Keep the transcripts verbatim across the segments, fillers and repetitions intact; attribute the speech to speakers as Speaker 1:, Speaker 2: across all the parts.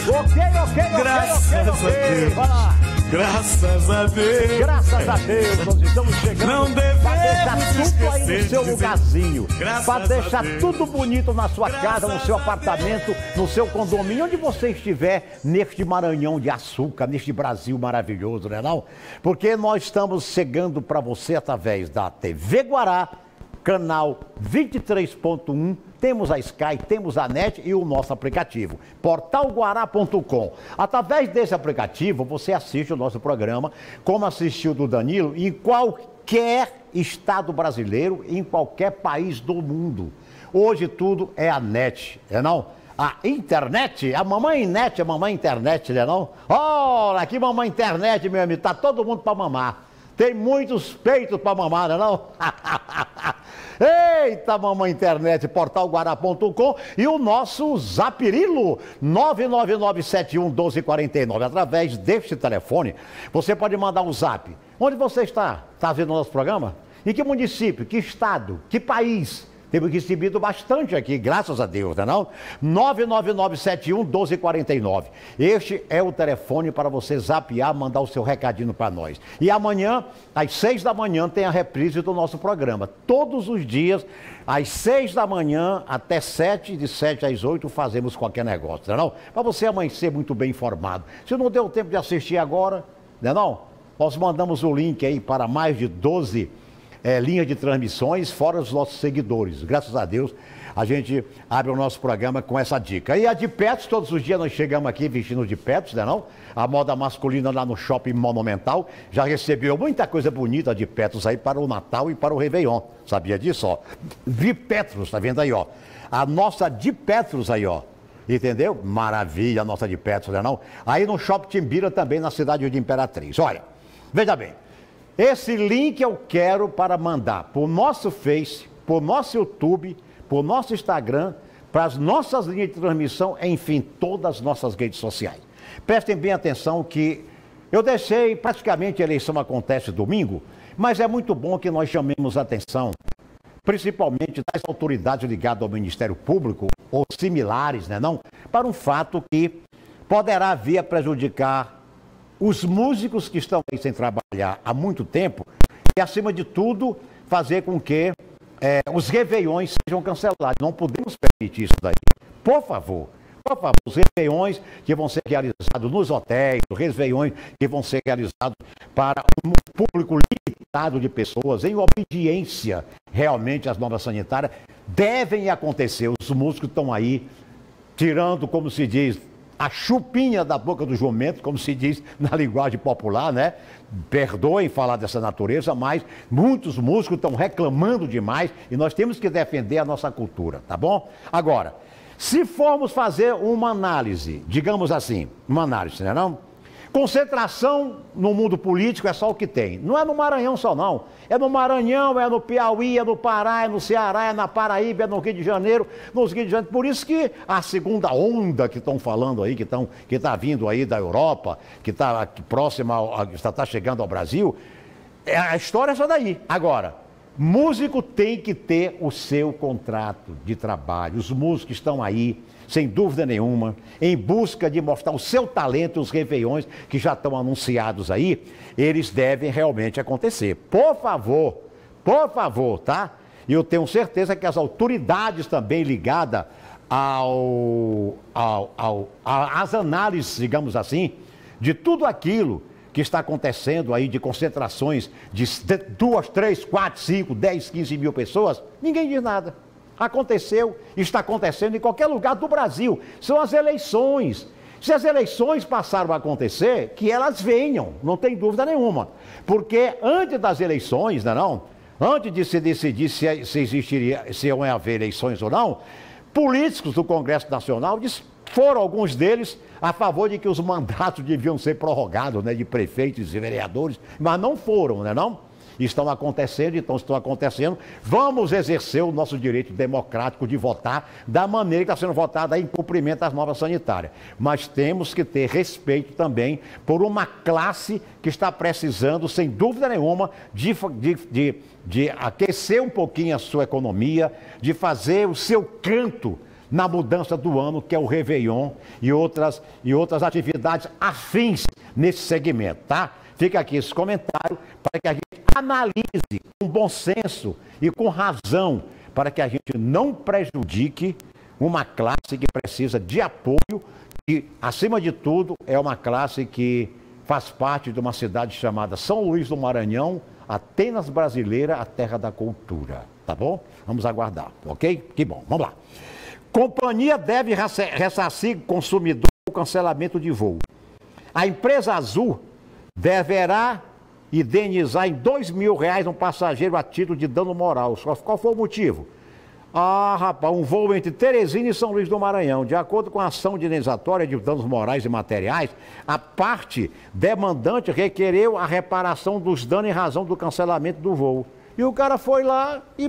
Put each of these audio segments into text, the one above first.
Speaker 1: Ok, ok, ok,
Speaker 2: Graças
Speaker 1: ok,
Speaker 2: a
Speaker 1: ok.
Speaker 2: Deus.
Speaker 1: Vai lá.
Speaker 2: Graças a Deus.
Speaker 1: Graças a Deus, nós estamos chegando
Speaker 2: Não
Speaker 1: para deixar
Speaker 2: devemos
Speaker 1: tudo aí
Speaker 2: esquecer
Speaker 1: no seu
Speaker 2: de dizer,
Speaker 1: lugarzinho,
Speaker 2: graças
Speaker 1: para deixar
Speaker 2: a Deus.
Speaker 1: tudo bonito na sua casa, no seu
Speaker 2: Graças a
Speaker 1: apartamento, no seu condomínio, onde você estiver, neste Maranhão de açúcar, neste Brasil maravilhoso, né não? Porque nós estamos chegando para você através da T V Guará, canal vinte e três ponto um, temos a Sky, temos a NET e o nosso aplicativo, portal guará ponto com. Através desse aplicativo, você assiste o nosso programa, como assistiu do Danilo, em qualquer estado brasileiro, em qualquer país do mundo. Hoje tudo é a NET, é não? A internet, a mamãe net, a mamãe internet, né não? Olha, aqui mamãe internet, meu amigo, tá todo mundo para mamar. Tem muitos peitos para mamar, não é não? Eita, mamãe internet, portal guará ponto com e o nosso Zapirilo, nove nove nove sete um um dois quatro nove. Através deste telefone, você pode mandar um zap. Onde você está? Está vendo o nosso programa? Em que município? Que estado? Que país? Temos recebido bastante aqui, graças a Deus, não é não? nove nove nove sete um um dois quatro nove. Este é o telefone para você zapear, mandar o seu recadinho para nós. E amanhã, às seis da manhã, tem a reprise do nosso programa. Todos os dias, às seis da manhã até sete, de sete às oito, fazemos qualquer negócio, não é não? Para você amanhecer muito bem informado. Se não deu tempo de assistir agora, não é não? Nós mandamos o link aí para mais de doze É, linha de transmissões, fora os nossos seguidores. Graças a Deus, a gente abre o nosso programa com essa dica. E a de Pets, todos os dias nós chegamos aqui vestindo de Pets, né não? A moda masculina lá no Shopping Monumental já recebeu muita coisa bonita de Petros aí para o Natal e para o Réveillon. Sabia disso, ó? De Petros, tá vendo aí, ó? A nossa de Petros aí, ó. Entendeu? Maravilha a nossa de Petros, né não? Aí no Shopping Timbira também, na cidade de Imperatriz. Olha, veja bem. Esse link eu quero para mandar para o nosso Face, para o nosso YouTube, para o nosso Instagram, para as nossas linhas de transmissão, enfim, todas as nossas redes sociais. Prestem bem atenção que eu deixei, praticamente a eleição acontece domingo, mas é muito bom que nós chamemos a atenção, principalmente das autoridades ligadas ao Ministério Público, ou similares, né, não? Para um fato que poderá vir a prejudicar os músicos que estão aí sem trabalhar há muito tempo e, acima de tudo, fazer com que é, os réveillões sejam cancelados. Não podemos permitir isso daí. Por favor, por favor, os réveillões que vão ser realizados nos hotéis, os réveillões que vão ser realizados para um público limitado de pessoas, em obediência realmente às normas sanitárias, devem acontecer. Os músicos estão aí tirando, como se diz, a chupinha da boca do jumento, como se diz na linguagem popular, né? Perdoem falar dessa natureza, mas muitos músicos estão reclamando demais e nós temos que defender a nossa cultura, tá bom? Agora, se formos fazer uma análise, digamos assim, uma análise, né não? Concentração no mundo político é só o que tem. Não é no Maranhão só não. É no Maranhão, é no Piauí, é no Pará, é no Ceará, é na Paraíba, é no Rio de Janeiro, nos Rio de Janeiro. Por isso que a segunda onda que estão falando aí, que estão, que está vindo aí da Europa, que está próxima, ao, está tá chegando ao Brasil, é, a história é essa daí. Agora, músico tem que ter o seu contrato de trabalho. Os músicos estão aí, sem dúvida nenhuma, em busca de mostrar o seu talento, os réveillões que já estão anunciados aí, eles devem realmente acontecer. Por favor, por favor, tá? E eu tenho certeza que as autoridades também ligadas ao, ao, ao, às análises, digamos assim, de tudo aquilo que está acontecendo aí de concentrações de duas, três, quatro, cinco, dez, quinze mil pessoas, ninguém diz nada. Aconteceu, está acontecendo em qualquer lugar do Brasil. São as eleições. Se as eleições passaram a acontecer, que elas venham, não tem dúvida nenhuma. Porque antes das eleições, não é não? Antes de se decidir se, se existiria, se iam haver eleições ou não, políticos do Congresso Nacional foram alguns deles a favor de que os mandatos deviam ser prorrogados, né, de prefeitos e vereadores, mas não foram, não é não? Estão acontecendo, então estão acontecendo. Vamos exercer o nosso direito democrático de votar da maneira que está sendo votada em cumprimento às normas sanitárias. Mas temos que ter respeito também por uma classe que está precisando, sem dúvida nenhuma, de, de, de, de aquecer um pouquinho a sua economia, de fazer o seu canto na mudança do ano, que é o Réveillon e outras, e outras atividades afins nesse segmento, tá? Fica aqui esse comentário para que a gente analise com bom senso e com razão, para que a gente não prejudique uma classe que precisa de apoio e, acima de tudo, é uma classe que faz parte de uma cidade chamada São Luís do Maranhão, Atenas brasileira, a terra da cultura, tá bom? Vamos aguardar, ok? Que bom, vamos lá. Companhia deve ressarcir consumidor o cancelamento de voo. A empresa Azul deverá indenizar em dois mil reais um passageiro a título de dano moral. Qual foi o motivo? Ah, rapaz, um voo entre Teresina e São Luís do Maranhão. De acordo com a ação de indenizatória de danos morais e materiais, a parte demandante requereu a reparação dos danos em razão do cancelamento do voo. E o cara foi lá e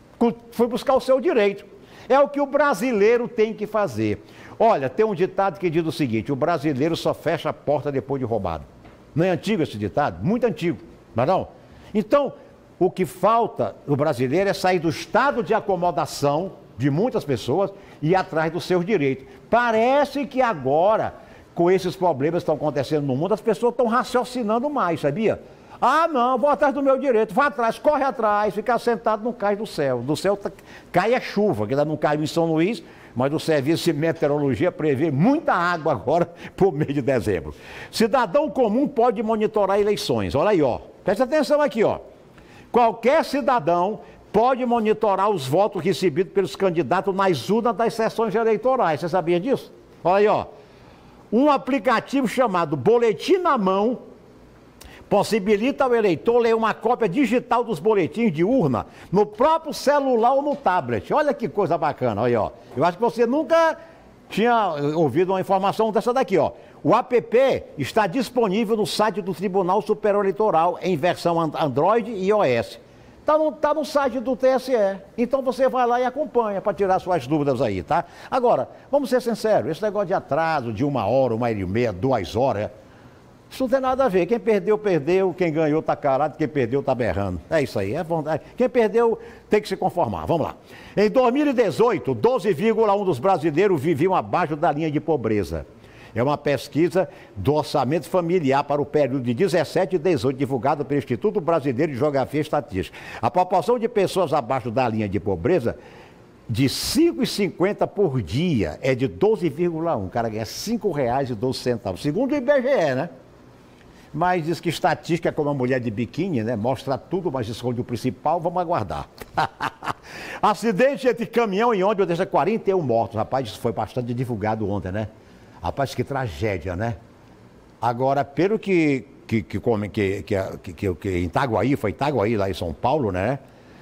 Speaker 1: foi buscar o seu direito. É o que o brasileiro tem que fazer. Olha, tem um ditado que diz o seguinte: o brasileiro só fecha a porta depois de roubado. Não é antigo esse ditado? Muito antigo, não é não? Então, o que falta no brasileiro é sair do estado de acomodação de muitas pessoas e ir atrás dos seus direitos. Parece que agora, com esses problemas que estão acontecendo no mundo, as pessoas estão raciocinando mais, sabia? Ah, não, vou atrás do meu direito, vá atrás, corre atrás, ficar sentado não cai do céu. Do céu tá, cai a chuva, que ainda não caiu em São Luís, mas o Serviço de Meteorologia prevê muita água agora por mês de dezembro. Cidadão comum pode monitorar eleições. Olha aí, ó. Presta atenção aqui, ó. Qualquer cidadão pode monitorar os votos recebidos pelos candidatos nas urnas das sessões eleitorais. Você sabia disso? Olha aí, ó. Um aplicativo chamado Boletim na Mão possibilita ao eleitor ler uma cópia digital dos boletins de urna no próprio celular ou no tablet. Olha que coisa bacana, olha aí, ó. Eu acho que você nunca tinha ouvido uma informação dessa daqui, ó. O app está disponível no site do Tribunal Superior Eleitoral em versão Android e iOS. Está no, tá no site do T S E. Então você vai lá e acompanha para tirar suas dúvidas aí, tá? Agora, vamos ser sinceros, esse negócio de atraso de uma hora, uma hora e meia, duas horas, isso não tem nada a ver. Quem perdeu, perdeu. Quem ganhou está calado. Quem perdeu está berrando. É isso aí. É vontade. Quem perdeu tem que se conformar. Vamos lá. Em dois mil e dezoito, doze vírgula um por cento dos brasileiros viviam abaixo da linha de pobreza. É uma pesquisa do orçamento familiar para o período de dezessete e dezoito, divulgada pelo Instituto Brasileiro de Geografia e Estatística. A proporção de pessoas abaixo da linha de pobreza, de cinco reais e cinquenta centavos por dia, é de doze vírgula um. O cara ganha cinco reais e doze centavos. Segundo o I B G E, né? Mas diz que estatística é como a mulher de biquíni, né? Mostra tudo, mas esconde o principal, vamos aguardar. Acidente entre caminhão e ônibus deixa quarenta e um mortos. Rapaz, isso foi bastante divulgado ontem, né? Rapaz, que tragédia, né? Agora, pelo que, que, que, que, que, que, que em Itaguaí, foi Itaguaí, lá em São Paulo, né?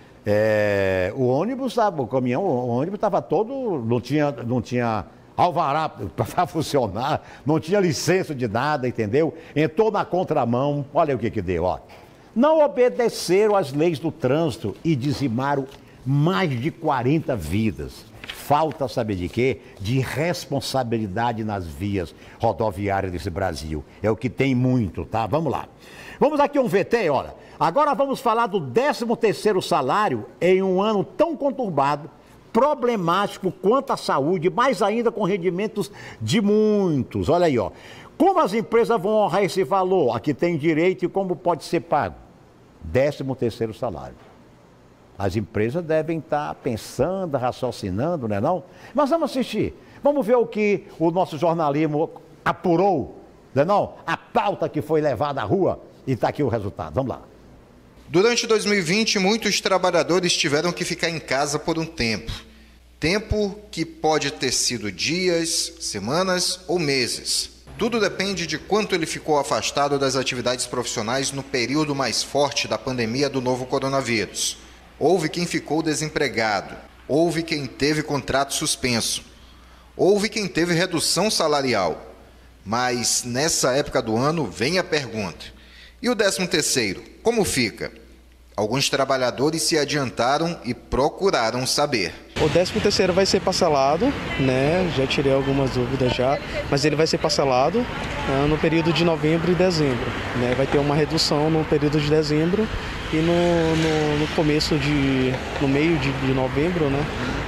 Speaker 1: É, o ônibus, sabe, o caminhão, o ônibus estava todo, não tinha... Não tinha alvará para funcionar, não tinha licença de nada, entendeu? Entrou na contramão, olha o que que deu, ó. Não obedeceram às leis do trânsito e dizimaram mais de quarenta vidas. Falta, saber de quê? De responsabilidade nas vias rodoviárias desse Brasil. É o que tem muito, tá? Vamos lá. Vamos aqui um V T, olha. Agora vamos falar do décimo terceiro salário em um ano tão conturbado, problemático quanto à saúde, mais ainda com rendimentos de muitos. Olha aí, ó. Como as empresas vão honrar esse valor? Aqui tem direito e como pode ser pago? décimo terceiro salário. As empresas devem estar pensando, raciocinando, não é não? Mas vamos assistir. Vamos ver o que o nosso jornalismo apurou, não é não? A pauta que foi levada à rua e está aqui o resultado. Vamos lá.
Speaker 3: Durante dois mil e vinte, muitos trabalhadores tiveram que ficar em casa por um tempo. Tempo que pode ter sido dias, semanas ou meses. Tudo depende de quanto ele ficou afastado das atividades profissionais no período mais forte da pandemia do novo coronavírus. Houve quem ficou desempregado, houve quem teve contrato suspenso, houve quem teve redução salarial. Mas nessa época do ano vem a pergunta: e o décimo terceiro, como fica? Alguns trabalhadores se adiantaram e procuraram saber.
Speaker 4: O décimo terceiro vai ser parcelado, né? Já tirei algumas dúvidas já, mas ele vai ser parcelado né, no período de novembro e dezembro. Né? Vai ter uma redução no período de dezembro e no, no, no começo de, no meio de, de novembro, né?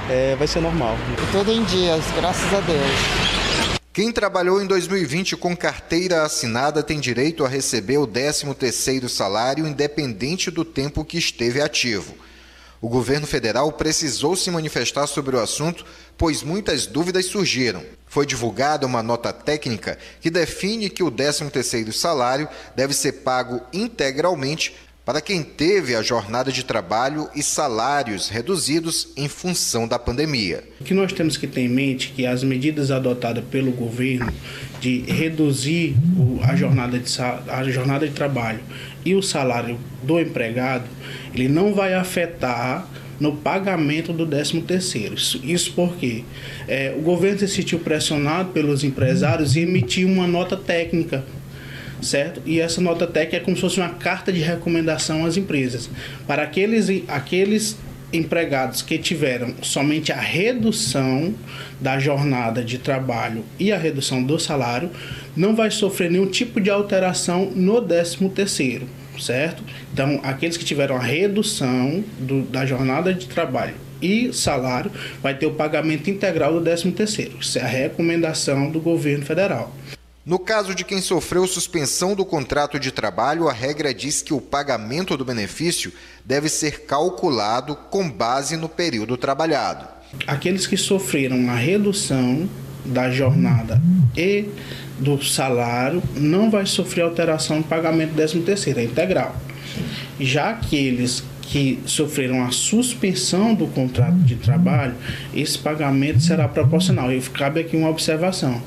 Speaker 4: é, vai ser normal.
Speaker 5: Tudo em dias, graças a Deus.
Speaker 3: Quem trabalhou em dois mil e vinte com carteira assinada tem direito a receber o décimo terceiro salário independente do tempo que esteve ativo. O governo federal precisou se manifestar sobre o assunto, pois muitas dúvidas surgiram. Foi divulgada uma nota técnica que define que o décimo terceiro salário deve ser pago integralmente para quem teve a jornada de trabalho e salários reduzidos em função da pandemia.
Speaker 6: O que nós temos que ter em mente é que as medidas adotadas pelo governo de reduzir a jornada de, a jornada de trabalho e o salário do empregado, ele não vai afetar no pagamento do décimo terceiro. Isso, isso porque é, o governo se sentiu pressionado pelos empresários e emitiu uma nota técnica, certo? E essa nota técnica é como se fosse uma carta de recomendação às empresas. Para aqueles, aqueles empregados que tiveram somente a redução da jornada de trabalho e a redução do salário, não vai sofrer nenhum tipo de alteração no décimo terceiro, certo? Então, aqueles que tiveram a redução do, da jornada de trabalho e salário, vai ter o pagamento integral do décimo terceiro. Isso é a recomendação do governo federal.
Speaker 3: No caso de quem sofreu suspensão do contrato de trabalho, a regra diz que o pagamento do benefício deve ser calculado com base no período trabalhado.
Speaker 6: Aqueles que sofreram a redução da jornada e do salário não vai sofrer alteração no pagamento do décimo terceiro, é integral. Já aqueles que sofreram a suspensão do contrato de trabalho, esse pagamento será proporcional. E cabe aqui uma observação.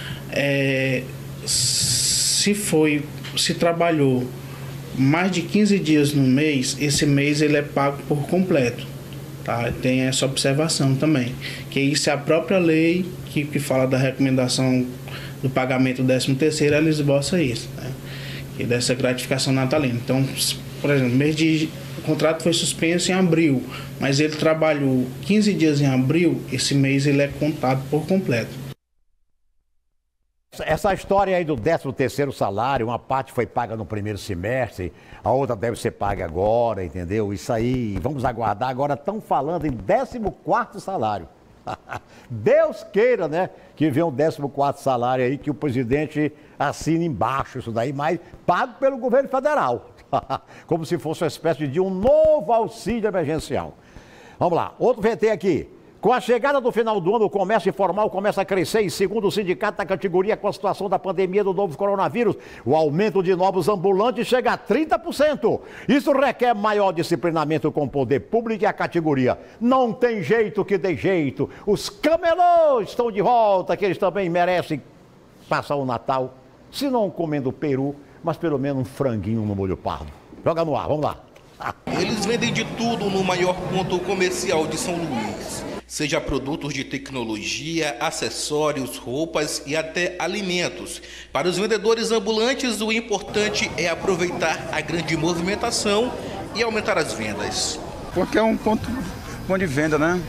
Speaker 6: É, se foi, se trabalhou mais de quinze dias no mês, esse mês ele é pago por completo, tá? Tem essa observação também, que isso é a própria lei que, que fala da recomendação do pagamento do décimo terceiro, ela esboça isso, né? Que dessa gratificação natalina. Então, por exemplo, mês de, o contrato foi suspenso em abril, mas ele trabalhou quinze dias em abril, esse mês ele é contado por completo.
Speaker 1: Essa história aí do décimo terceiro salário, uma parte foi paga no primeiro semestre, a outra deve ser paga agora, entendeu? Isso aí, vamos aguardar. Agora estão falando em décimo quarto salário. Deus queira, né, que venha um décimo quarto salário aí, que o presidente assine embaixo isso daí, mas pago pelo governo federal. Como se fosse uma espécie de um novo auxílio emergencial. Vamos lá, outro V T aqui. Com a chegada do final do ano, o comércio informal começa a crescer e, segundo o sindicato da categoria, com a situação da pandemia do novo coronavírus, o aumento de novos ambulantes chega a trinta por cento. Isso requer maior disciplinamento com o poder público e a categoria. Não tem jeito que dê jeito. Os camelôs estão de volta, que eles também merecem passar o Natal, se não comendo peru, mas pelo menos um franguinho no molho pardo. Joga no ar, vamos lá.
Speaker 7: Eles vendem de tudo no maior ponto comercial de São Luís. Seja produtos de tecnologia, acessórios, roupas e até alimentos. Para os vendedores ambulantes, o importante é aproveitar a grande movimentação e aumentar as vendas.
Speaker 8: Porque é um ponto bom de venda, né?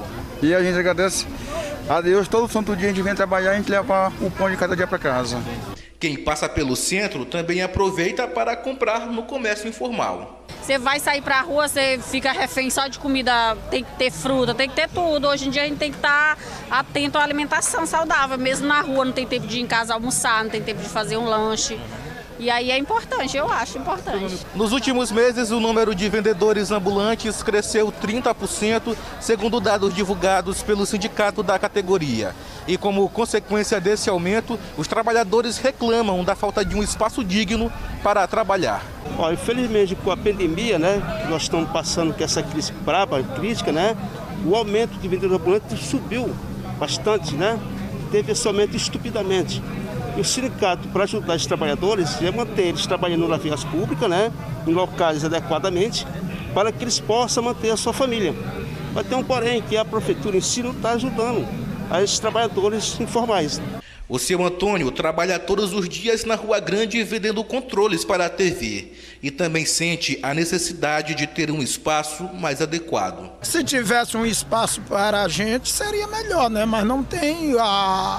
Speaker 8: E a gente agradece a Deus, todo santo dia a gente vem trabalhar e a gente leva o pão de cada dia para casa.
Speaker 7: Quem passa pelo centro também aproveita para comprar no comércio informal.
Speaker 9: Você vai sair para a rua, você fica refém só de comida, tem que ter fruta, tem que ter tudo. Hoje em dia a gente tem que estar atento à alimentação saudável. Mesmo na rua não tem tempo de ir em casa almoçar, não tem tempo de fazer um lanche. E aí é importante, eu acho importante.
Speaker 7: Nos últimos meses, o número de vendedores ambulantes cresceu trinta por cento, segundo dados divulgados pelo sindicato da categoria. E como consequência desse aumento, os trabalhadores reclamam da falta de um espaço digno para trabalhar.
Speaker 10: Ó, infelizmente, com a pandemia, né, que nós estamos passando com essa crise braba, crítica, né, o aumento de vendedores ambulantes subiu bastante, né, teve esse aumento estupidamente. E o sindicato, para ajudar os trabalhadores, é manter eles trabalhando nas vias públicas, né, em locais adequadamente, para que eles possam manter a sua família. Mas tem um porém, que a prefeitura em si não está ajudando a esses trabalhadores informais.
Speaker 7: O seu Antônio trabalha todos os dias na Rua Grande vendendo controles para a T V e também sente a necessidade de ter um espaço mais adequado.
Speaker 11: Se tivesse um espaço para a gente, seria melhor, né? Mas não tem. A...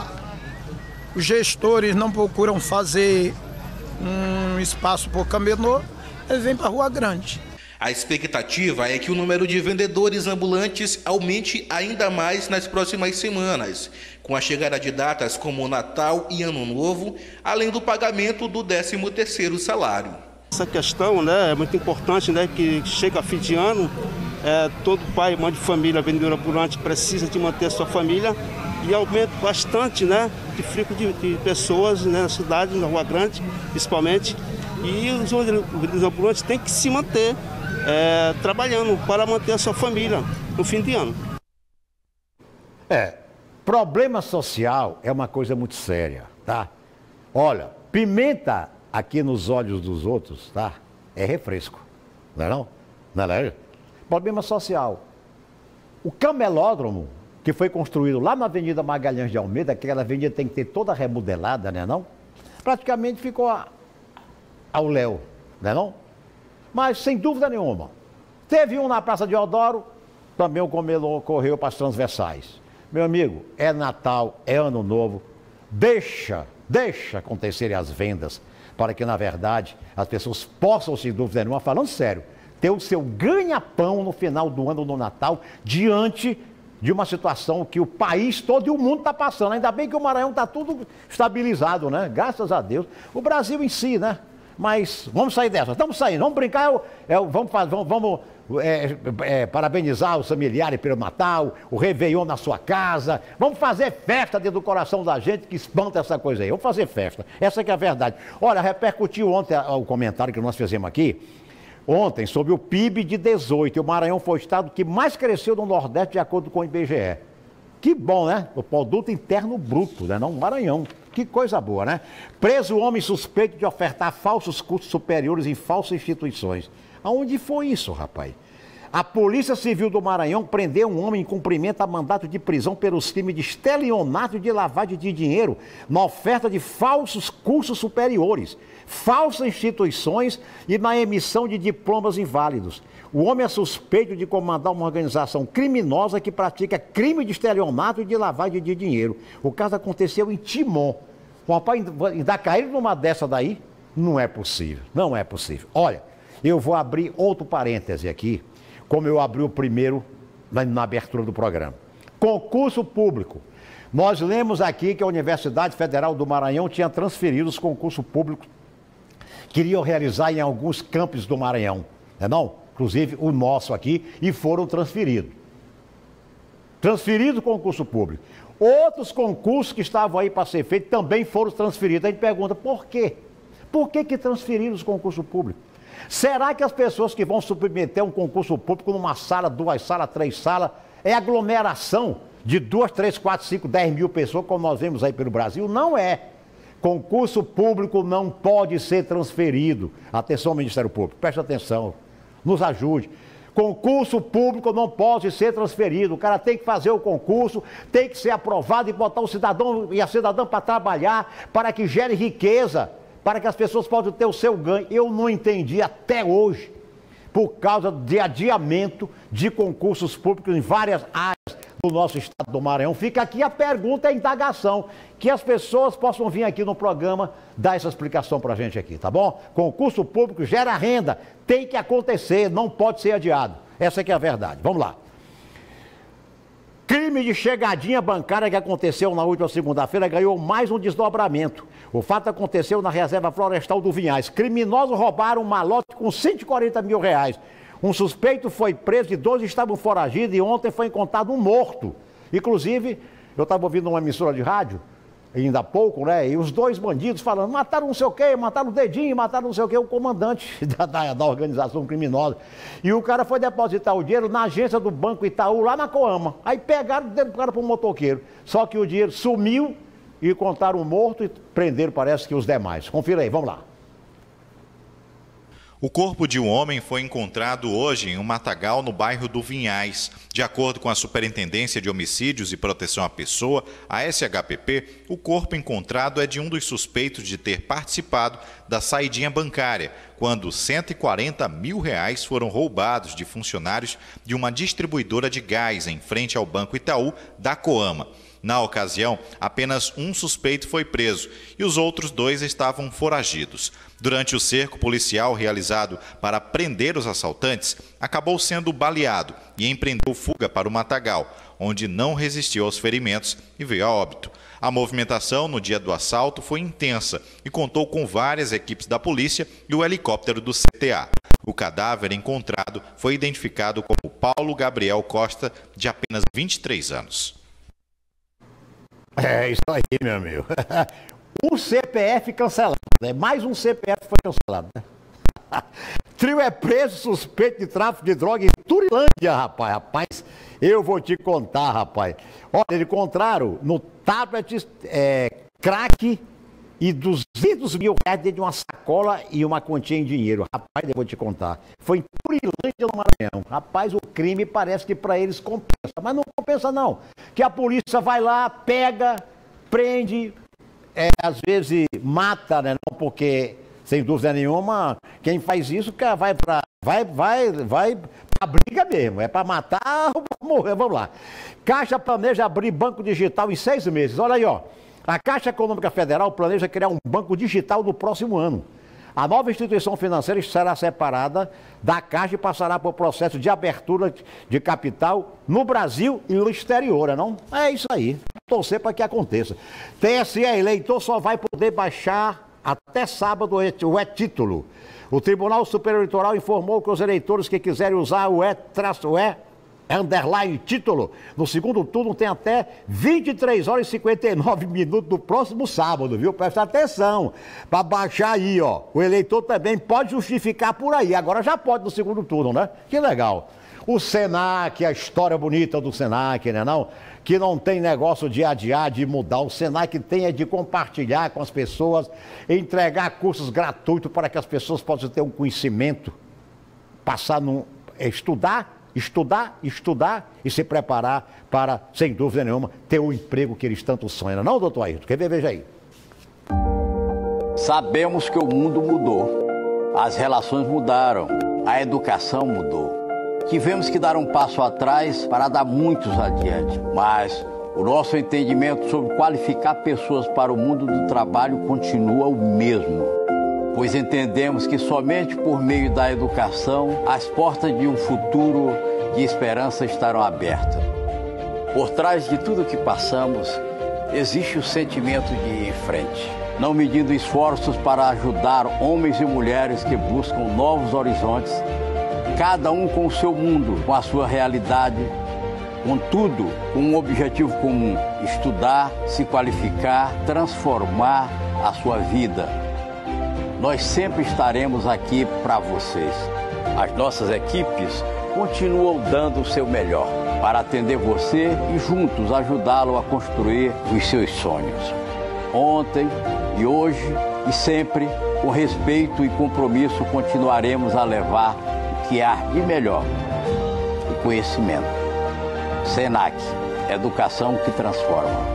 Speaker 11: Os gestores não procuram fazer um espaço para o camelô, eles vêm para a Rua Grande.
Speaker 7: A expectativa é que o número de vendedores ambulantes aumente ainda mais nas próximas semanas, com a chegada de datas como Natal e Ano Novo, além do pagamento do décimo terceiro salário.
Speaker 10: Essa questão, né, é muito importante, né, que chega a fim de ano, é, todo pai e mãe de família, vendedor ambulante, precisa de manter a sua família e aumenta bastante, né, de fluxo de, de pessoas, né, na cidade, na Rua Grande, principalmente, e os vendedores ambulantes têm que se manter É, trabalhando para manter a sua família no fim de ano.
Speaker 1: É, problema social é uma coisa muito séria, tá? Olha, pimenta aqui nos olhos dos outros, tá? É refresco, não é não? Não é? Problema social. O camelódromo, que foi construído lá na Avenida Magalhães de Almeida, aquela avenida tem que ter toda remodelada, né não? Praticamente ficou a, ao léu, não é não? Mas, sem dúvida nenhuma, teve um na Praça de Eudoro, também o Comelô correu para as transversais. Meu amigo, é Natal, é Ano Novo, deixa, deixa acontecerem as vendas, para que, na verdade, as pessoas possam, sem dúvida nenhuma, falando sério, ter o seu ganha-pão no final do ano, no Natal, diante de uma situação que o país todo e o mundo está passando. Ainda bem que o Maranhão está tudo estabilizado, né? Graças a Deus. O Brasil em si, né? Mas vamos sair dessa, estamos saindo, vamos brincar, é, é, vamos, fazer, vamos, vamos é, é, parabenizar os familiares pelo Natal, o Réveillon na sua casa, vamos fazer festa dentro do coração da gente que espanta essa coisa aí, vamos fazer festa, essa que é a verdade. Olha, repercutiu ontem o comentário que nós fizemos aqui, ontem sobre o P I B de dezoito, e o Maranhão foi o estado que mais cresceu no Nordeste de acordo com o I B G E. Que bom, né? O produto interno bruto, né? Não, Maranhão. Que coisa boa, né? Preso o homem suspeito de ofertar falsos cursos superiores em falsas instituições. Aonde foi isso, rapaz? A Polícia Civil do Maranhão prendeu um homem em cumprimento a mandato de prisão pelos crimes de estelionato e de lavagem de dinheiro na oferta de falsos cursos superiores, falsas instituições e na emissão de diplomas inválidos. O homem é suspeito de comandar uma organização criminosa que pratica crime de estelionato e de lavagem de dinheiro. O caso aconteceu em Timon. O rapaz ainda caíram numa dessa daí? Não é possível, não é possível. Olha, eu vou abrir outro parêntese aqui, como eu abri o primeiro na, na abertura do programa. Concurso público. Nós lemos aqui que a Universidade Federal do Maranhão tinha transferido os concursos públicos que iriam realizar em alguns campos do Maranhão, não é não? Inclusive o nosso aqui, e foram transferidos. Transferido o concurso público. Outros concursos que estavam aí para ser feitos também foram transferidos. A gente pergunta, por quê? Por que que transferiram os concursos públicos? Será que as pessoas que vão submeter um concurso público numa sala, duas salas, três salas, é aglomeração de duas, três, quatro, cinco, dez mil pessoas, como nós vemos aí pelo Brasil? Não é. Concurso público não pode ser transferido. Atenção, Ministério Público, preste atenção. Nos ajude. Concurso público não pode ser transferido. O cara tem que fazer o concurso, tem que ser aprovado e botar o cidadão e a cidadã para trabalhar, para que gere riqueza, para que as pessoas possam ter o seu ganho. Eu não entendi até hoje, por causa de adiamento de concursos públicos em várias áreas do nosso estado do Maranhão. Fica aqui a pergunta e a indagação, que as pessoas possam vir aqui no programa dar essa explicação para a gente aqui, tá bom? Concurso público gera renda, tem que acontecer, não pode ser adiado. Essa que é a verdade. Vamos lá. Crime de chegadinha bancária que aconteceu na última segunda-feira ganhou mais um desdobramento. O fato aconteceu na reserva florestal do Vinhais. Criminosos roubaram um malote com cento e quarenta mil reais. Um suspeito foi preso e doze estavam foragidos e ontem foi encontrado um morto. Inclusive, eu estava ouvindo uma emissora de rádio, ainda há pouco, né? E os dois bandidos falando, mataram não sei o quê, mataram o dedinho, mataram não sei o quê, o comandante da, da, da organização criminosa. E o cara foi depositar o dinheiro na agência do Banco Itaú, lá na Coama. Aí pegaram e deram o cara para um motoqueiro. Só que o dinheiro sumiu e contaram o morto e prenderam, parece que os demais. Confira aí, vamos lá.
Speaker 12: O corpo de um homem foi encontrado hoje em um matagal no bairro do Vinhais. De acordo com a Superintendência de Homicídios e Proteção à Pessoa, a S H P P, o corpo encontrado é de um dos suspeitos de ter participado da saidinha bancária, quando cento e quarenta mil reais foram roubados de funcionários de uma distribuidora de gás em frente ao Banco Itaú da Coama. Na ocasião, apenas um suspeito foi preso e os outros dois estavam foragidos. Durante o cerco policial realizado para prender os assaltantes, acabou sendo baleado e empreendeu fuga para o matagal, onde não resistiu aos ferimentos e veio a óbito. A movimentação no dia do assalto foi intensa e contou com várias equipes da polícia e o helicóptero do C T A. O cadáver encontrado foi identificado como Paulo Gabriel Costa, de apenas vinte e três anos.
Speaker 1: É isso aí, meu amigo. Um C P F cancelado, né? Mais um C P F foi cancelado, né? Trio é preso suspeito de tráfico de droga em Turilândia, rapaz. Rapaz, eu vou te contar, rapaz. Olha, eles encontraram no tablet é, crack e duzentos mil reais dentro de uma sacola e uma quantia em dinheiro. Rapaz, eu vou te contar. Foi em Turilândia, no Maranhão. Rapaz, o crime parece que para eles compensa, mas não compensa não. Que a polícia vai lá, pega, prende, é, às vezes mata, né? Não, porque, sem dúvida nenhuma, quem faz isso vai para vai, vai, vai pra briga mesmo. É para matar ou pra morrer. Vamos lá. Caixa planeja abrir banco digital em seis meses. Olha aí, ó. A Caixa Econômica Federal planeja criar um banco digital no próximo ano. A nova instituição financeira será separada da Caixa e passará por processo de abertura de capital no Brasil e no exterior, não? É isso aí. Torcer para que aconteça. T S E eleitor só vai poder baixar até sábado o e-título. O Tribunal Superior Eleitoral informou que os eleitores que quiserem usar o e-e underline título no segundo turno tem até vinte e três horas e cinquenta e nove minutos do próximo sábado, viu? Presta atenção, para baixar aí, ó. O eleitor também pode justificar por aí, agora já pode no segundo turno, né? Que legal. O Senac, a história bonita do Senac, né não? Que não tem negócio de adiar, de mudar. O Senac tem é de compartilhar com as pessoas, entregar cursos gratuitos para que as pessoas possam ter um conhecimento, passar no estudar, Estudar, estudar e se preparar para, sem dúvida nenhuma, ter o emprego que eles tanto sonham. Não, doutor Ayrton? Quer ver? Veja aí.
Speaker 13: Sabemos que o mundo mudou, as relações mudaram, a educação mudou. Tivemos que dar um passo atrás para dar muitos adiante, mas o nosso entendimento sobre qualificar pessoas para o mundo do trabalho continua o mesmo. Pois entendemos que somente por meio da educação as portas de um futuro de esperança estarão abertas. Por trás de tudo que passamos, existe o sentimento de ir em frente, não medindo esforços para ajudar homens e mulheres que buscam novos horizontes, cada um com o seu mundo, com a sua realidade, contudo, com um objetivo comum: estudar, se qualificar, transformar a sua vida. Nós sempre estaremos aqui para vocês. As nossas equipes continuam dando o seu melhor para atender você e juntos ajudá-lo a construir os seus sonhos. Ontem e hoje e sempre, com respeito e compromisso, continuaremos a levar o que há de melhor, o conhecimento. Senac, educação que transforma.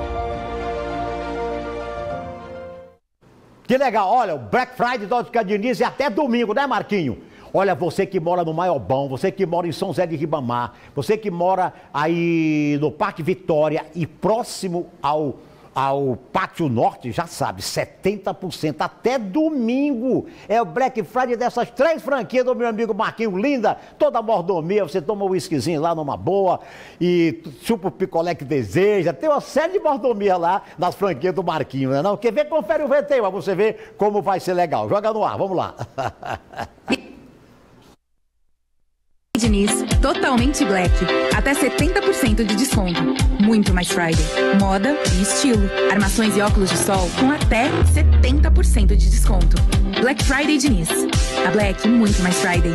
Speaker 1: Que legal, olha, o Black Friday do Ótica Diniz é até domingo, né, Marquinho? Olha, você que mora no Maiobão, você que mora em São José de Ribamar, você que mora aí no Parque Vitória e próximo ao, ao Pátio Norte, já sabe, setenta por cento até domingo. É o Black Friday dessas três franquias do meu amigo Marquinho, linda, toda a mordomia, você toma um whiskyzinho lá numa boa e chupa o picolé que deseja, tem uma série de mordomia lá nas franquias do Marquinho, né não? Quer ver? Confere o V T, para você ver como vai ser legal. Joga no ar, vamos lá.
Speaker 14: Diniz, totalmente black. Até setenta por cento de desconto. Muito mais Friday. Moda e estilo. Armações e óculos de sol com até setenta por cento de desconto. Black Friday Diniz. A Black muito mais Friday.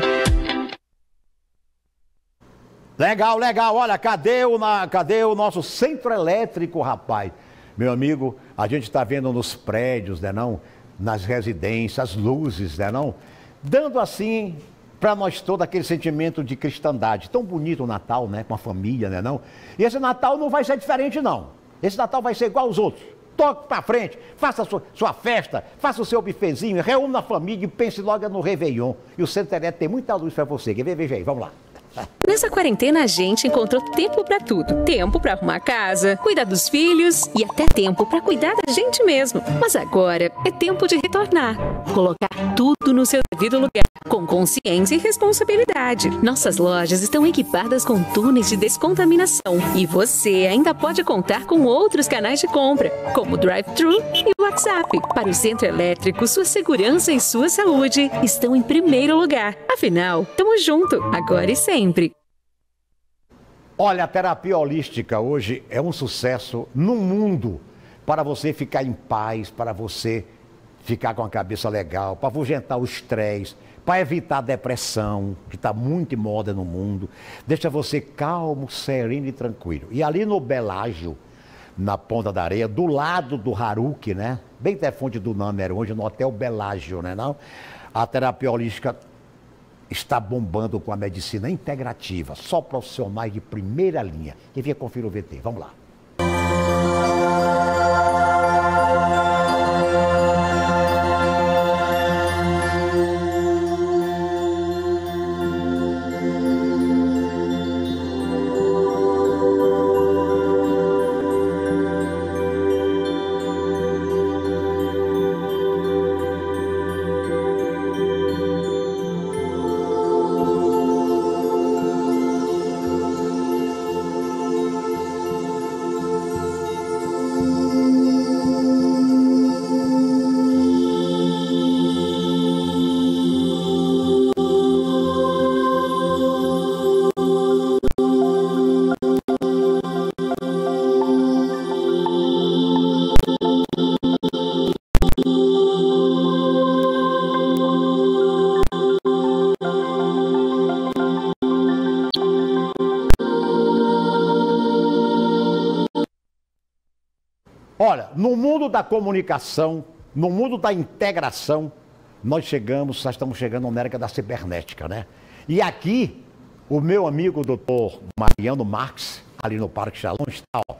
Speaker 1: Legal, legal. Olha, cadê o, na, cadê o nosso centro elétrico, rapaz? Meu amigo, a gente está vendo nos prédios, né não? Nas residências, as luzes, né não? Dando assim para nós todo aquele sentimento de cristandade. Tão bonito o Natal, né? Com a família, né não? E esse Natal não vai ser diferente, não. Esse Natal vai ser igual aos outros. Toque para frente, faça a sua, sua festa, faça o seu bifezinho, reúna a família e pense logo no Réveillon. E o Centro Elétrico tem muita luz para você. Quer ver? Veja aí, vamos lá.
Speaker 15: Nessa quarentena a gente encontrou tempo pra tudo. Tempo pra arrumar a casa, cuidar dos filhos e até tempo pra cuidar da gente mesmo. Mas agora é tempo de retornar. Colocar tudo no seu devido lugar, com consciência e responsabilidade. Nossas lojas estão equipadas com túneis de descontaminação e você ainda pode contar com outros canais de compra, como o drive-thru e o WhatsApp. Para o Centro Elétrico, sua segurança e sua saúde estão em primeiro lugar. Afinal, tamo junto, agora e sempre.
Speaker 1: Olha, a terapia holística hoje é um sucesso no mundo para você ficar em paz, para você ficar com a cabeça legal, para afugentar o estresse, para evitar a depressão, que está muito em moda no mundo. Deixa você calmo, sereno e tranquilo. E ali no Belágio, na Ponta da Areia, do lado do Haruki, né? Bem da fonte do Nâmero, hoje no Hotel Belágio, né? Não? A terapia holística está bombando com a medicina integrativa, só profissionais de primeira linha. Quem vier conferir o V T, vamos lá. Olha, no mundo da comunicação, no mundo da integração, nós chegamos, nós estamos chegando na América da cibernética, né? E aqui, o meu amigo doutor Mariano Marques, ali no Parque Shalom, está, ó,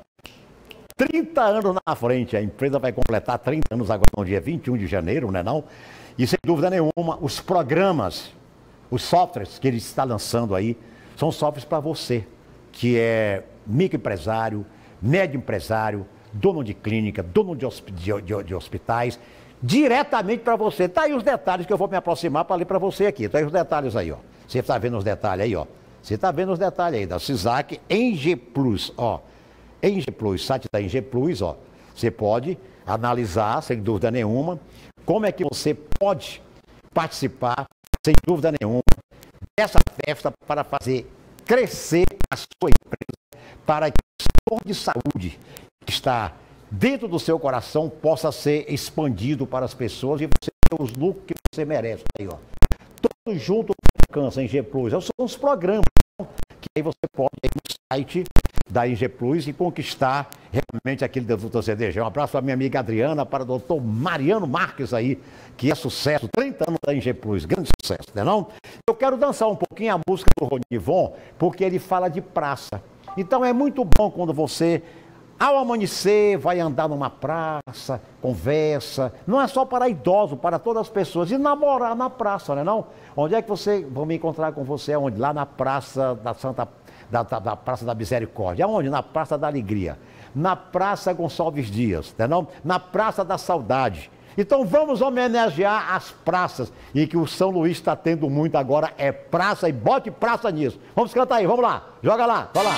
Speaker 1: trinta anos na frente. A empresa vai completar trinta anos agora no dia vinte e um de janeiro, né não? E sem dúvida nenhuma, os programas, os softwares que ele está lançando aí, são softwares para você, que é microempresário, médio empresário, dono de clínica, dono de, hosp de, de, de hospitais, diretamente para você. Tá aí os detalhes que eu vou me aproximar para ler para você aqui. Tá aí os detalhes aí, ó. Você está vendo os detalhes aí, ó. Você está vendo os detalhes aí da CISAC em G Plus, ó. Em G Plus, site da G Plus, ó. Você pode analisar, sem dúvida nenhuma, como é que você pode participar, sem dúvida nenhuma, dessa festa para fazer crescer a sua empresa, para que o setor de saúde que está dentro do seu coração possa ser expandido para as pessoas e você ter os lucros que você merece. Aí, ó. Todos juntos com alcance em G Plus. São os programas que aí você pode ir no site da I G Plus e conquistar realmente aquele doutor C D G. Um abraço para minha amiga Adriana, para o doutor Mariano Marques aí, que é sucesso, trinta anos da I G Plus, grande sucesso, não é não? Eu quero dançar um pouquinho a música do Ronivon, porque ele fala de praça. Então é muito bom quando você, ao amanhecer, vai andar numa praça, conversa, não é só para idosos, para todas as pessoas, e namorar na praça, não é não? Onde é que você, vou me encontrar com você, onde? Lá na Praça da Santa, da, da, da Praça da Misericórdia, aonde? Na Praça da Alegria, na Praça Gonçalves Dias, não é não? Na Praça da Saudade. Então vamos homenagear as praças, e que o São Luís está tendo muito agora, é praça, e bote praça nisso. Vamos cantar aí, vamos lá, joga lá, vai lá.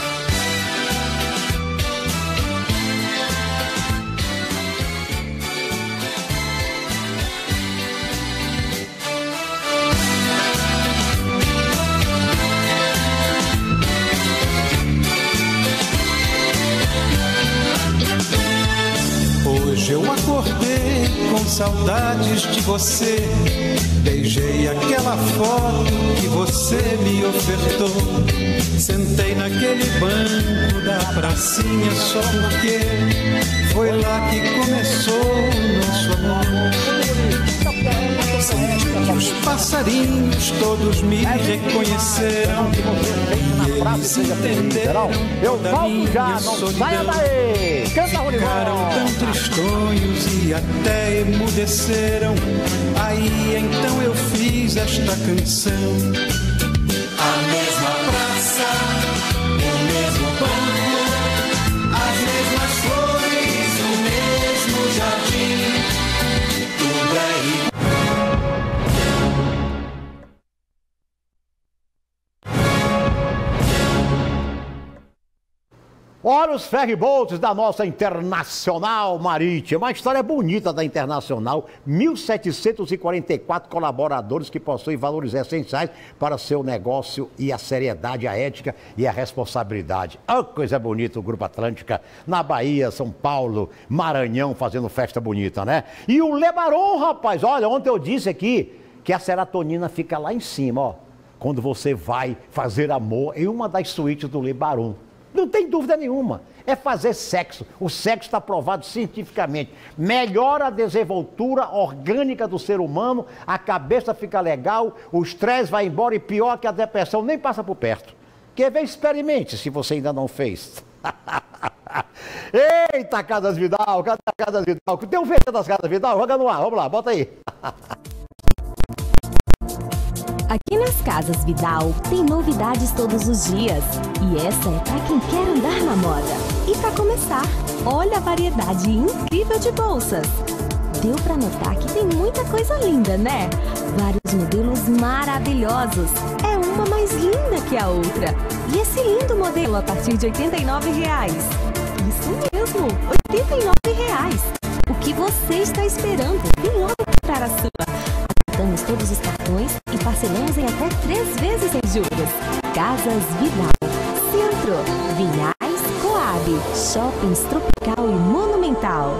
Speaker 2: Hoje eu acordei com saudades de você. Beijei aquela foto que você me ofertou. Sentei naquele banco da pracinha só porque foi lá que começou o nosso amor. Senti que os passarinhos todos me reconheceram e eles entenderam
Speaker 1: eu volto já, não
Speaker 2: solidão.
Speaker 1: saia daí, canta
Speaker 2: Ficaram tão tristonhos e até emudeceram. Aí então eu fiz esta canção. A mesma
Speaker 1: Olha os ferryboats da nossa Internacional Marítima. Uma história bonita da Internacional. mil setecentos e quarenta e quatro colaboradores que possuem valores essenciais para seu negócio e a seriedade, a ética e a responsabilidade. Ah, coisa bonita o Grupo Atlântica na Bahia, São Paulo, Maranhão, fazendo festa bonita, né? E o Lebaron, rapaz, olha, ontem eu disse aqui que a serotonina fica lá em cima, ó, quando você vai fazer amor em uma das suítes do Lebaron. Não tem dúvida nenhuma, é fazer sexo. O sexo está provado cientificamente. Melhora a desenvoltura orgânica do ser humano, a cabeça fica legal, o estresse vai embora e pior que a depressão nem passa por perto. Quer ver? Experimente se você ainda não fez. Eita, Casas Vidal, cadê a Casas Vidal? Tem um vídeo das Casas Vidal? Joga no ar, vamos lá, bota aí.
Speaker 16: Aqui nas Casas Vidal tem novidades todos os dias. E essa é para quem quer andar na moda. E para começar, olha a variedade incrível de bolsas. Deu para notar que tem muita coisa linda, né? Vários modelos maravilhosos. É uma mais linda que a outra. E esse lindo modelo a partir de oitenta e nove reais. Isso mesmo, oitenta e nove reais. O que você está esperando? Vem logo comprar a sua. Damos todos os cartões e parcelamos em até três vezes sem juros. Casas Vidal, Centro, Vinhais, Coab, Shoppings Tropical e Monumental.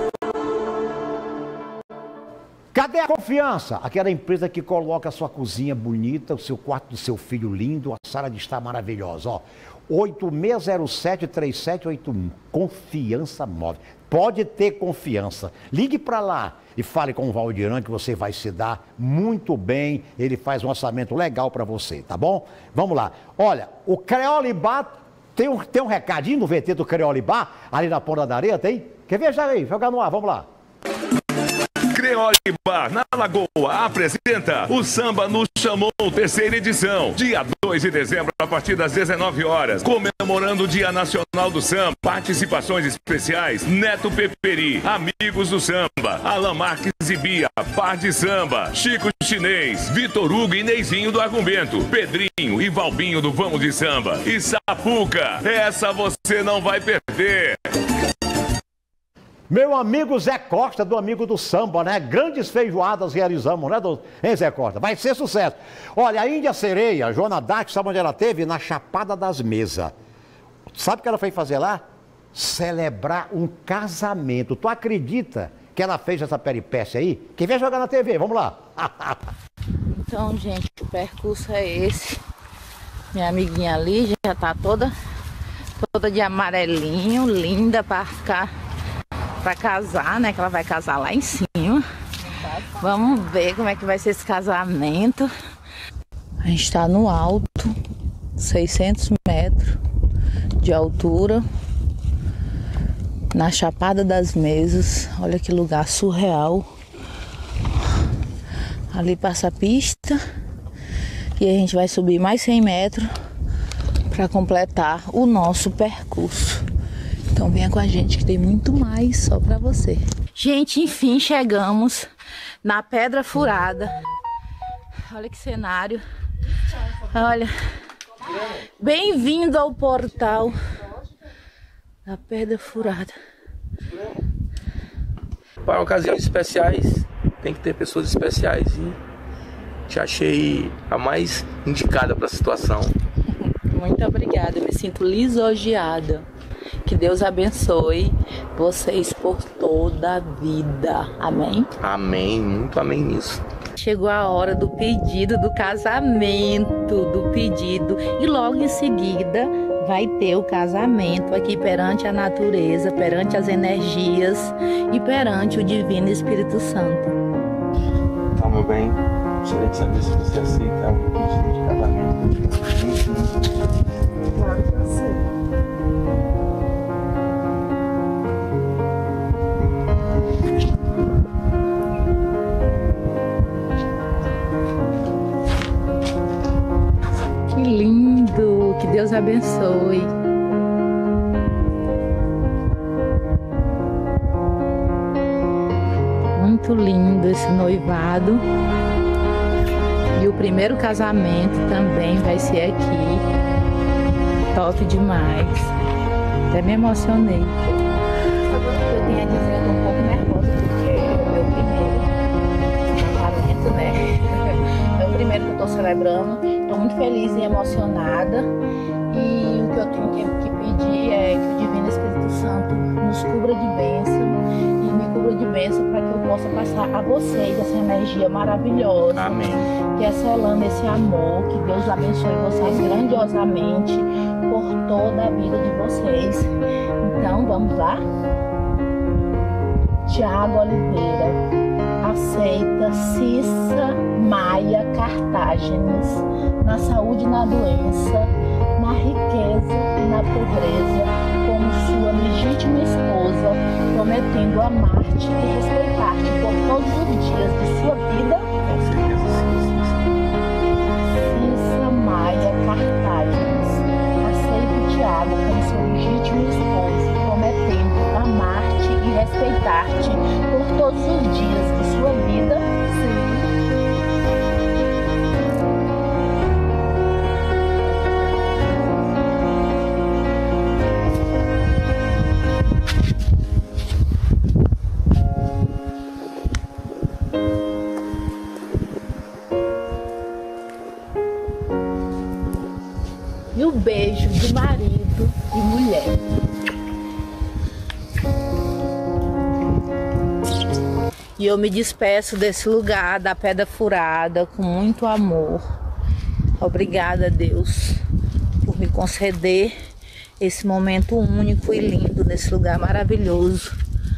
Speaker 1: Cadê a confiança? Aquela empresa que coloca a sua cozinha bonita, o seu quarto do seu filho lindo, a sala de estar maravilhosa, ó. oito seis zero sete, três sete oito um. Confiança Móvel. Pode ter confiança. Ligue para lá e fale com o Valdiran que você vai se dar muito bem. Ele faz um orçamento legal para você, tá bom? Vamos lá. Olha, o Creolibá tem um, tem um recadinho no V T do Creolibá, ali na Ponta da Areia, tem? Quer ver? Já aí, joga no ar, vamos lá.
Speaker 17: Creolibá, na Lagoa, apresenta o Samba nos Chamou, terceira edição, dia dois de dezembro, a partir das dezenove horas, comemorando o Dia Nacional do Samba. Participações especiais, Neto Peperi, Amigos do Samba, Alan Marques e Bia, Par de Samba, Chico Chinês, Vitor Hugo e Neizinho do Argumento, Pedrinho e Valbinho do Vamos de Samba e Sapuca. Essa você não vai perder.
Speaker 1: Meu amigo Zé Costa, do Amigo do Samba, né? Grandes feijoadas realizamos, né, do... hein, Zé Costa? Vai ser sucesso. Olha, a Índia Sereia, a Joana Dark, sabe onde ela teve? Na Chapada das Mesas. Sabe o que ela foi fazer lá? Celebrar um casamento. Tu acredita que ela fez essa peripécia aí? Quem vem jogar na T V? Vamos lá.
Speaker 18: Então, gente, o percurso é esse. Minha amiguinha ali já tá toda, toda de amarelinho, linda para ficar... para casar, né? Que ela vai casar lá em cima. Vamos ver como é que vai ser esse casamento. A gente está no alto, seiscentos metros de altura, na Chapada das Mesas. Olha que lugar surreal. Ali passa a pista e a gente vai subir mais cem metros para completar o nosso percurso. Então venha com a gente que tem muito mais só pra você. Gente, enfim, chegamos na Pedra Furada. Olha que cenário. Olha. Bem-vindo ao portal da Pedra Furada.
Speaker 19: Para ocasiões especiais, tem que ter pessoas especiais. E te achei a mais indicada para a situação.
Speaker 18: Muito obrigada, eu me sinto lisonjeada. Que Deus abençoe vocês por toda a vida. Amém?
Speaker 19: Amém, muito amém nisso.
Speaker 18: Chegou a hora do pedido do casamento, do pedido. E logo em seguida vai ter o casamento aqui perante a natureza, perante as energias e perante o Divino Espírito Santo.
Speaker 19: Então, meu bem, gostaria de saber se você aceita o pedido de casamento.
Speaker 18: Claro que aceito. Que lindo, que Deus abençoe. Muito lindo esse noivado. E o primeiro casamento também vai ser aqui. Top demais. Até me emocionei. Eu tinha dizer, eu tô um pouco nervosa, porque é o meu primeiro casamento, né? É o primeiro que eu tô celebrando. Estou muito feliz e emocionada. E o que eu tenho que, que pedir é que o Divino Espírito Santo nos cubra de bênção e me cubra de bênção para que eu possa passar a vocês essa energia maravilhosa.
Speaker 19: Amém.
Speaker 18: Que é selando esse amor, que Deus abençoe vocês grandiosamente por toda a vida de vocês. Então, vamos lá? Tiago Oliveira aceita Cissa Maia Cartágenes na saúde e na doença, na riqueza e na pobreza, como sua legítima esposa, prometendo amar-te e respeitar-te por todos os dias de sua vida. Cissa Maia Cartágenes aceita Tiago como seu legítimo esposo, prometendo amar-te e respeitar-te por todos os dias de sua vida. Sim. E o beijo de marido e mulher. E eu me despeço desse lugar da Pedra Furada com muito amor. Obrigada, Deus, por me conceder esse momento único e lindo nesse lugar maravilhoso.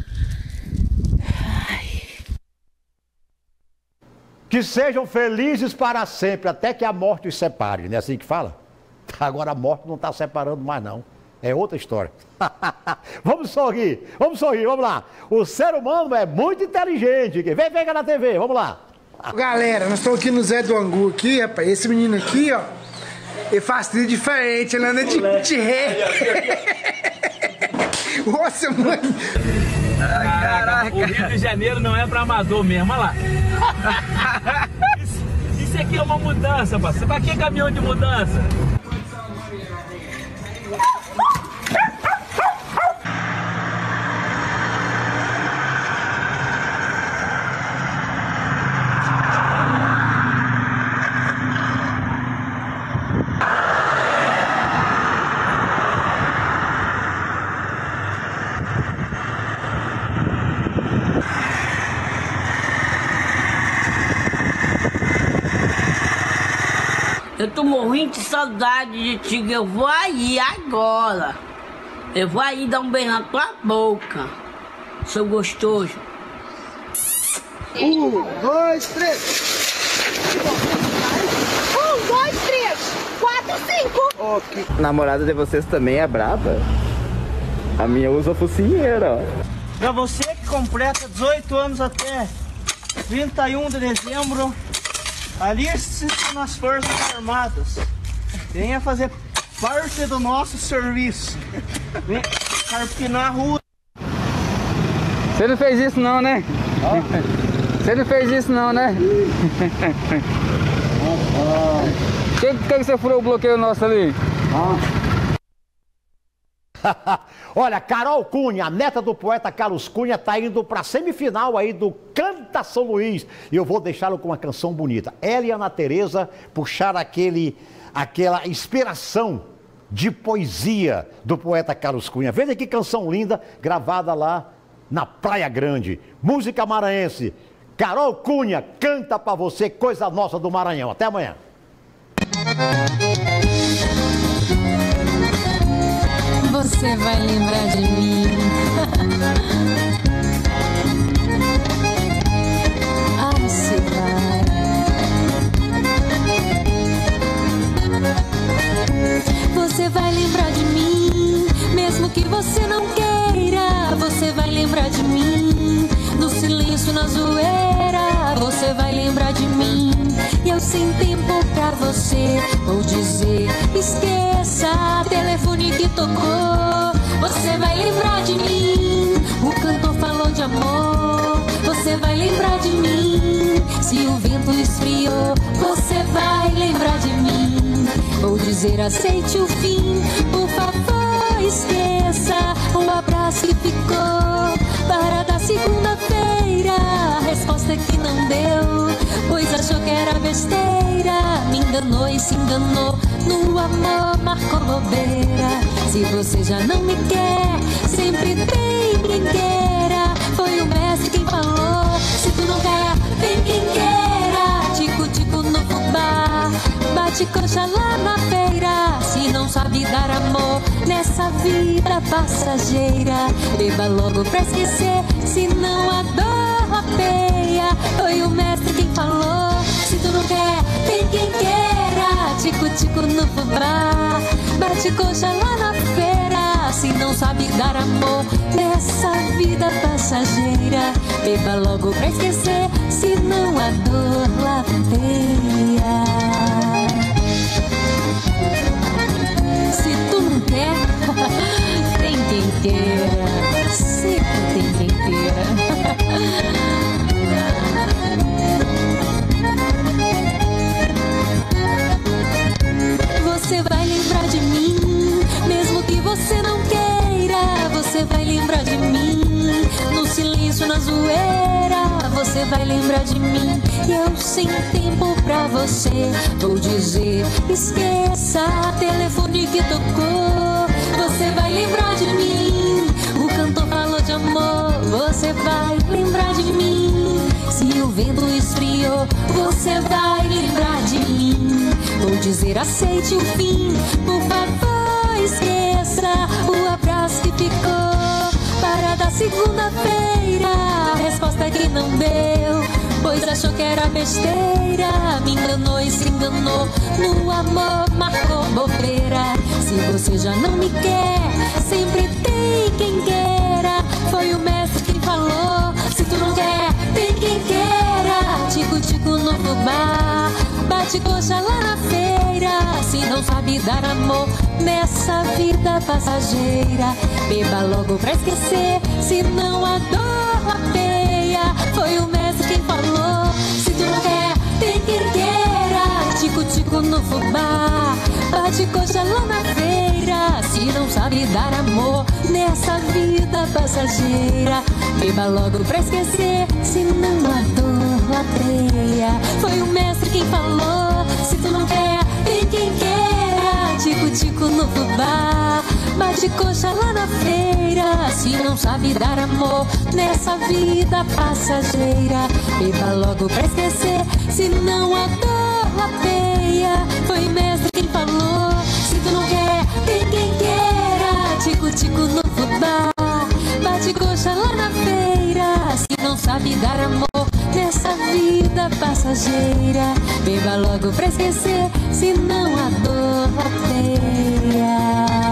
Speaker 18: Ai.
Speaker 1: Que sejam felizes para sempre, até que a morte os separe, não é assim que fala? Agora a morte não está separando mais não, é outra história. Vamos sorrir, vamos sorrir, vamos lá. O ser humano é muito inteligente. Vem, vem cá na T V, vamos lá.
Speaker 20: Galera, nós estamos aqui no Zé do Angu aqui, rapaz. Esse menino aqui, ó, ele faz trilha diferente, ele anda de, de ré. Nossa, mãe.
Speaker 21: Caraca, o Rio de Janeiro não é pra amador mesmo, olha lá. Isso, isso aqui é uma mudança, parceiro. Pra que caminhão de mudança?
Speaker 22: Eu tô morrendo de saudade de ti, eu vou aí agora. Eu vou aí dar um beijo na tua boca, seu gostoso.
Speaker 20: Um, dois, três.
Speaker 23: Um, dois, três, quatro, cinco.
Speaker 24: Oh, que... Namorada de vocês também é braba? A minha usa focinheira, ó.
Speaker 25: Pra você que completa dezoito anos até trinta e um de dezembro, aliste-se nas Forças Armadas. Venha fazer parte do nosso serviço. Venha carpinar a rua.
Speaker 24: Você não fez isso não, né? Você não fez isso não, né? Quem que, que você furou o bloqueio nosso ali?
Speaker 1: Olha, Carol Cunha, a neta do poeta Carlos Cunha, está indo para a semifinal aí do Canta São Luís. E eu vou deixá-lo com uma canção bonita. Ela e Ana Tereza puxaram aquele, aquela inspiração de poesia do poeta Carlos Cunha. Veja que canção linda, gravada lá na Praia Grande. Música maranhense. Carol Cunha, canta para você, coisa nossa do Maranhão. Até amanhã.
Speaker 26: Você vai lembrar de mim. Ah, você vai. Você vai lembrar de mim, mesmo que você não queira. Você vai lembrar de mim, no silêncio, na zoeira. Você vai lembrar de mim, e eu sem tempo pra você vou dizer: esqueça, telefone que tocou. Você vai lembrar de mim, o cantor falou de amor. Você vai lembrar de mim, se o vento esfriou. Você vai lembrar de mim, vou dizer: aceite o fim, por favor. esqueça o abraço que ficou para da segunda-feira. A resposta é que não deu, pois achou que era besteira. Me enganou e se enganou, no amor marcou bobeira. Se você já não me quer, sempre tem quem queira. Foi o mestre quem falou, se tu não quer, tem quem queira. Tico-tico no fubá, bate coxa lá na feira. Se não sabe dar amor nessa vida passageira, beba logo pra esquecer, senão a dor rapeia. Foi o mestre quem falou, se tu não quer, tem quem queira. Tico-tico no fubá, bate coxa lá na feira. Se não sabe dar amor nessa vida passageira, beba logo pra esquecer, senão a dor lapeia. Se tu não quer, tem quem queira. Sempre tem quem queira. Você vai lembrar de mim, mesmo que você não queira. Você vai lembrar de mim, no silêncio, na zoeira. Você vai lembrar de mim, e eu sem tempo pra você vou dizer, esqueça o telefone que tocou. Você vai lembrar de mim, o cantor falou de amor. Você vai lembrar de mim, se o vento esfriou. Você vai lembrar de mim, vou dizer, aceite o fim, por favor, esqueça o abraço que ficou para da segunda-feira. A resposta é que não deu, pois achou que era besteira. Me enganou e se enganou, no amor marcou bobeira. Se você já não me quer, sempre tem quem queira. Foi o mestre quem falou, se tu não quer, tem quem queira. Tico-tico no fubá, bate coxa lá na feira. Se não sabe dar amor nessa vida passageira, beba logo pra esquecer, senão a dor rapeia. Foi o mestre quem falou, se tu não quer, tem quem queira. Tico-tico no fubá, bate coxa lá na feira. Se não sabe dar amor nessa vida passageira, beba logo pra esquecer, senão a dor lapeia. Foi o mestre quem falou, se tu não quer, tem quem queira. Tico-tico no fubá, bate coxa lá na feira. Se não sabe dar amor nessa vida passageira, beba logo pra esquecer, senão a dor rapeia. Foi o mestre quem falou, se tu não quer, tem quem queira. Tico-tico no fubá, bate coxa lá na feira. Se não sabe dar amor nessa vida passageira, beba logo pra esquecer, senão a dor rapeia.